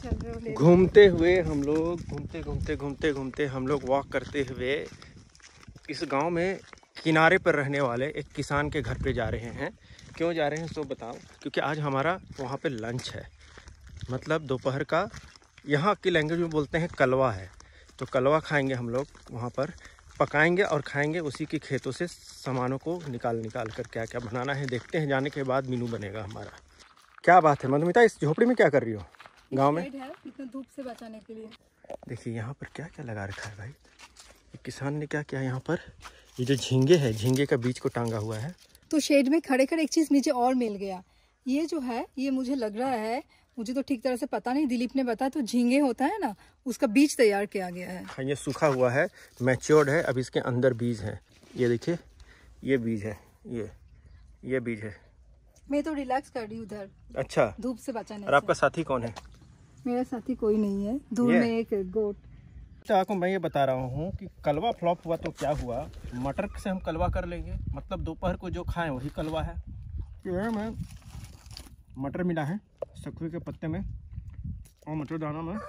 घूमते हुए हम लोग घूमते हम लोग वॉक करते हुए इस गांव में किनारे पर रहने वाले एक किसान के घर पे जा रहे हैं। क्यों जा रहे हैं सो बताओ, क्योंकि आज हमारा वहाँ पे लंच है, मतलब दोपहर का, यहाँ की लैंग्वेज में बोलते हैं कलवा है। तो कलवा खाएंगे हम लोग, वहाँ पर पकाएंगे और खाएंगे। उसी के खेतों से सामानों को निकाल कर क्या क्या बनाना है देखते हैं, जाने के बाद मेनू बनेगा हमारा। क्या बात है मधुमिता, इस झोपड़ी में क्या कर रही हो गांव में? इतना धूप से बचाने के लिए। देखिए यहाँ पर क्या क्या लगा रखा है भाई, ये किसान ने क्या किया यहाँ पर, ये जो झींगे है, झींगे का बीज को टांगा हुआ है। तो शेड में खड़े खड़े एक चीज नीचे और मिल गया। ये जो है, ये मुझे लग रहा है, मुझे तो ठीक तरह से पता नहीं, दिलीप ने बताया, तो झींगे होता है ना, उसका बीज तैयार किया गया है। हाँ, ये सूखा हुआ है, मैच्योर्ड है, अब इसके अंदर बीज है। ये देखिए, ये बीज है, ये बीज है। मैं तो रिलैक्स कर रही हूँ उधर। अच्छा, धूप से बचाने। और आपका साथी कौन है? मेरा साथी कोई नहीं है, दूर में एक गोट। तो आपको मैं ये बता रहा हूँ कि कलवा फ्लॉप हुआ तो क्या हुआ, मटर से हम कलवा कर लेंगे, मतलब दोपहर को जो खाएं वही कलवा है। तो मैं मटर मिला है सखुए के पत्ते में और मटर दाना में।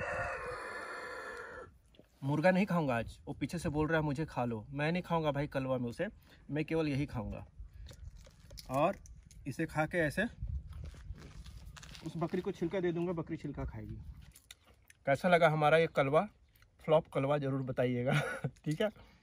मुर्गा नहीं खाऊंगा आज, वो पीछे से बोल रहा है मुझे खा लो, मैं नहीं खाऊंगा भाई कलवा में उसे, मैं केवल यही खाऊंगा। और इसे खा के ऐसे उस बकरी को छिलका दे दूंगा, बकरी छिलका खाएगी। कैसा लगा हमारा ये कलवा, फ्लॉप कलवा, ज़रूर बताइएगा। ठीक है।